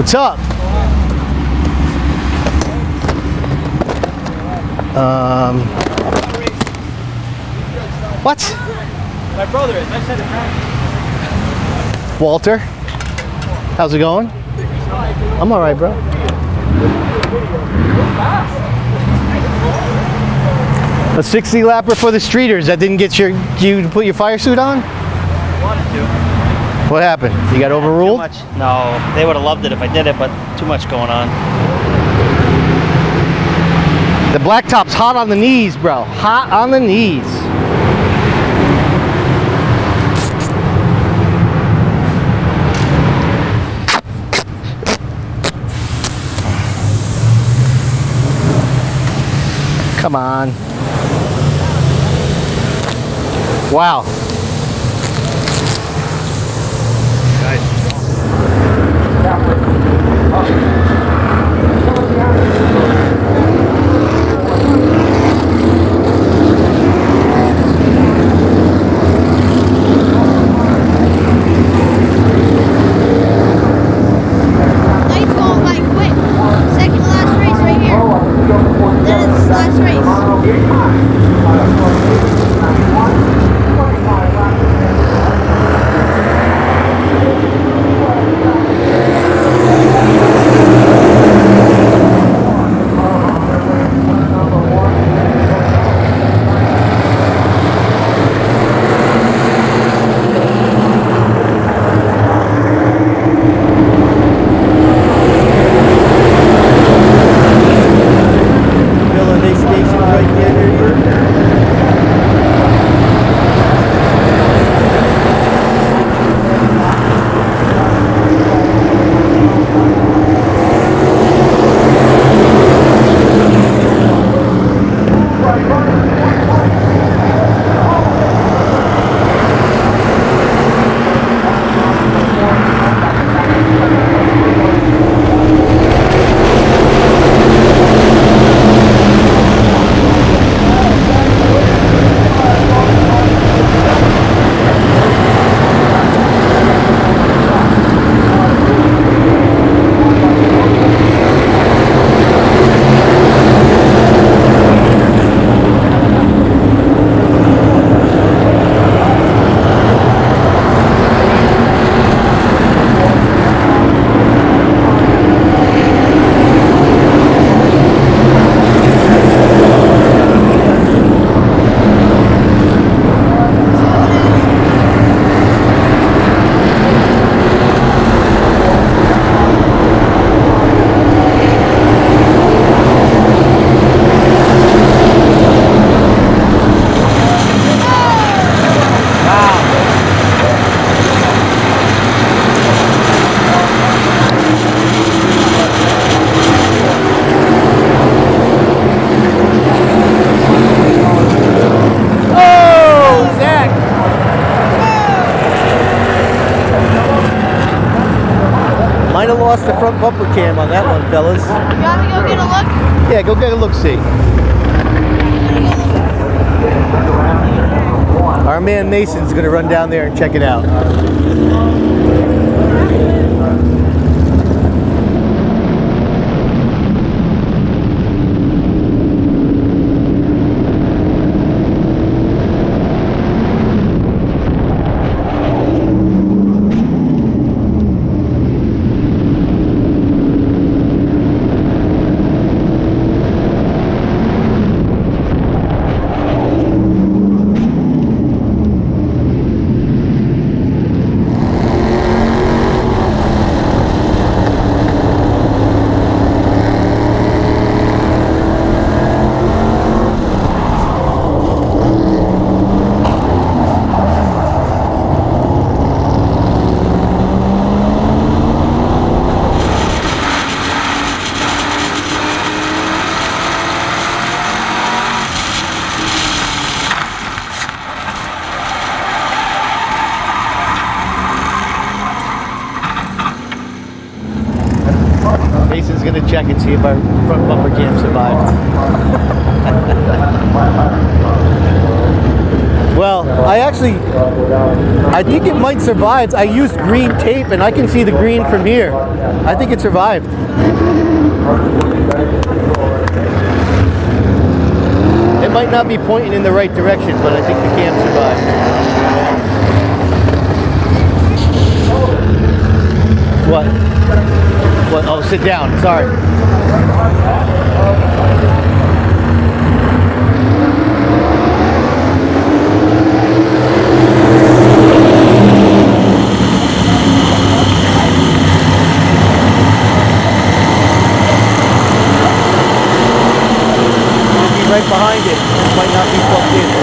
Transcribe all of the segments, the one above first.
What's up? What? My brother is. I said it right. Walter, how's it going? I'm all right, bro. A 60 lapper for the streeters that didn't get you to put your fire suit on? I wanted to. What happened? You got overruled? Too much. No, they would have loved it if I did it, but too much going on. The blacktop's hot on the knees, bro. Hot on the knees. Come on. Wow. Lights going by quick. Second to last race right here. Then it's last race. Might have lost the front bumper cam on that one, fellas. You want me to go get a look? Yeah, go get a look-see. Our man Mason's gonna run down there and check it out. Mason's gonna check and see if our front bumper cam survived. Well, I think it might survive. I used green tape and I can see the green from here. I think it survived. It might not be pointing in the right direction, but I think the cam survived. What? What? Oh, sit down. Sorry. Right behind it. It might not be plugged in.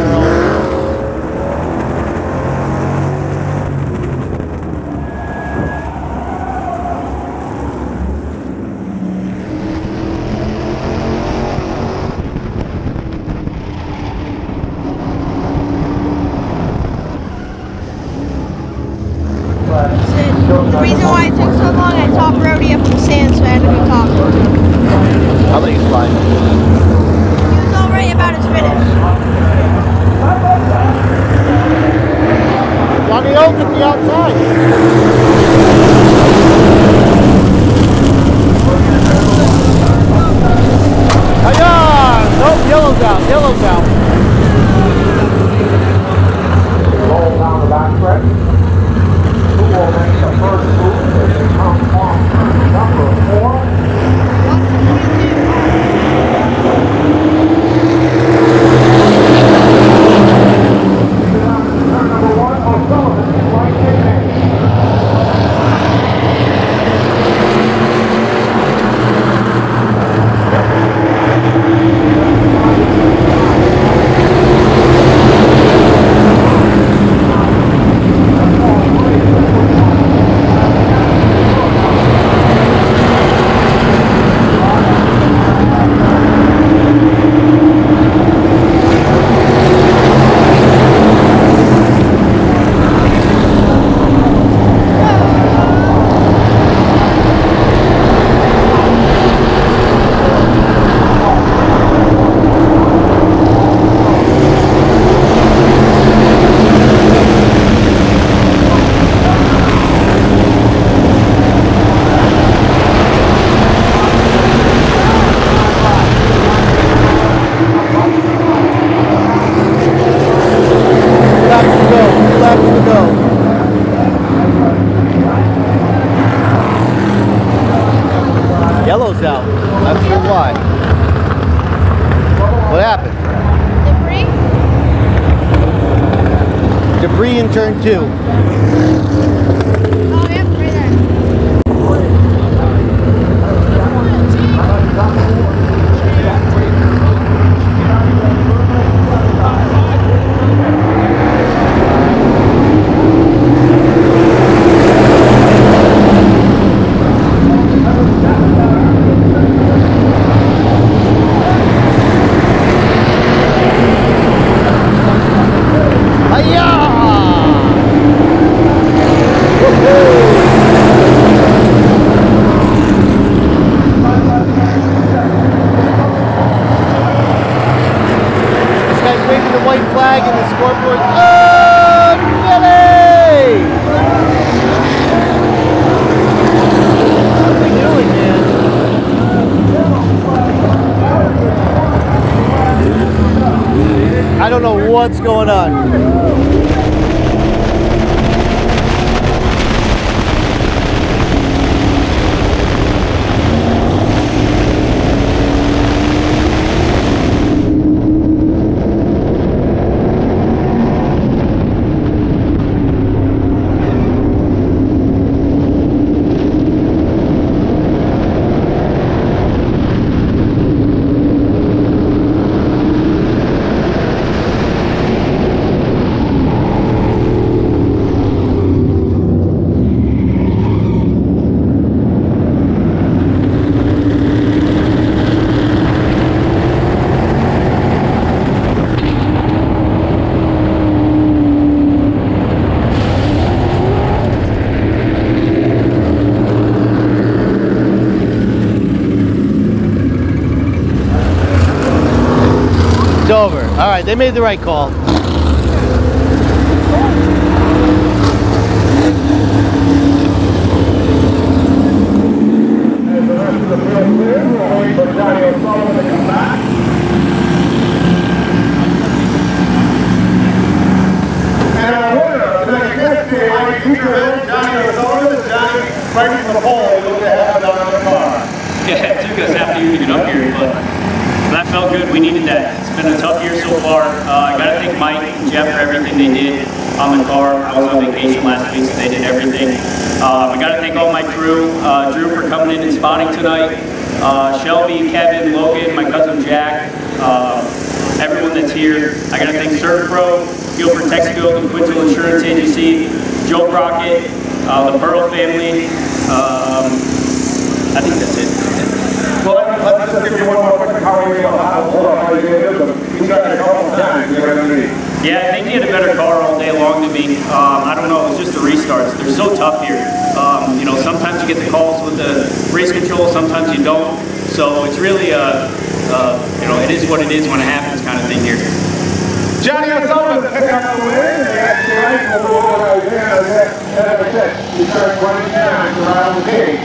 own. The reason why it took so long, I top roadie up in the sand, so I had to go top. I'll let you slide. He was already about his finish. Johnny Oak at the outside. Hi-ya! Nope, yellow's out, yellow's out. Roll down the back stretch. Who will make the first move as they come on number 4? Number 1, O'Sullivan, right there. Yellow's out. Not sure why. What happened? Debris? Debris in turn 2. Oh, yeah, right there. White flag and the scoreboard. Oh, Billy! What are we doing, man? I don't know what's going on. It's over. All right, they made the right call. Yeah, it took us after you get up here, but that felt good. We needed that. It's been a tough year so far. I got to thank Mike and Jeff for everything they did on the car. I was on vacation last week, so they did everything. We got to thank all my crew. Drew for coming in and spotting tonight. Shelby, Kevin, Logan, my cousin Jack. everyone that's here. I gotta thank CertaPro, Fuel for Texaco, the Quintal Insurance Agency, Joe Brockett, the Burrow family. I think that's it. Well, let's just give you one more question. How are you going to hold on? How are you going to do this? He's got a couple of times. You're going to need. Yeah, I think he had a better car all day long to me. I don't know, it was just the restarts. They're so tough here. You know, sometimes you get the calls with the race control, sometimes you don't. So it's really, you know, it is what it is when it happens kind of thing here. Johnny O'Sullivan picked up the win. As I said, he started 20 times around the gate.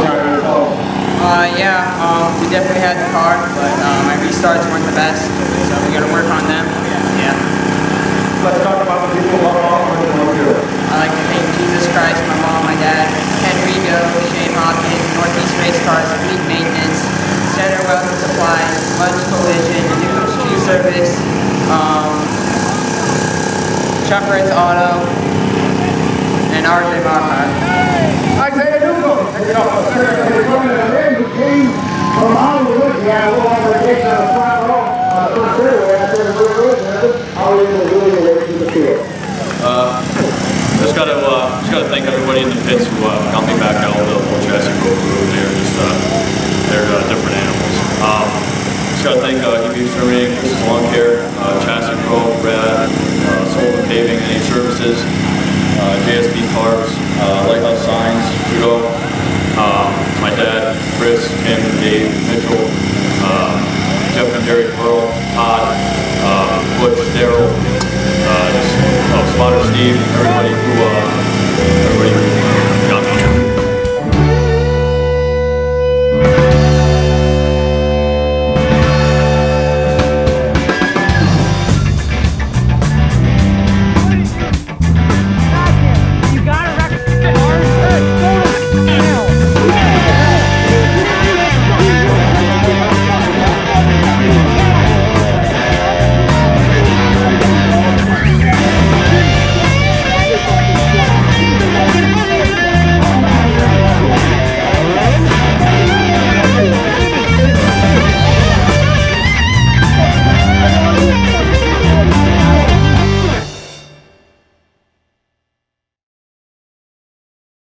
We definitely had the car, but my restarts weren't the best, so we got to work on them. Yeah. Let's talk about the people who are I'd like to thank Jesus Christ, my mom, my dad, Ken Rigo, Shane Hopkins, Northeast Race Cars, Fleet Maintenance, Center Wealth and Supply, Lunch Collision, Newcomb's Tree Service, Chuck Ritz Auto, and RJ Bachar. Isaiah Newcomb, taking off the center of the man who came from Hollywood. He had a little obligation on the front row on the first fairway after the good Hollywood was really away from the field. Just gotta thank everybody in the pits who got me back out of the whole chassis crew. They're different animals. Just gotta thank EB Exterminating, Chris's Lawn Care, Chassis Pro, Brad, Sullivan Paving, NH Services, JSB Cars, Lighthouse Signs, Trudeau, my dad, Chris, Tim, Dave, Mitchell, Jeff and Derek, Pearl, Todd, Butch, Daryl, Spotter Steve, everybody who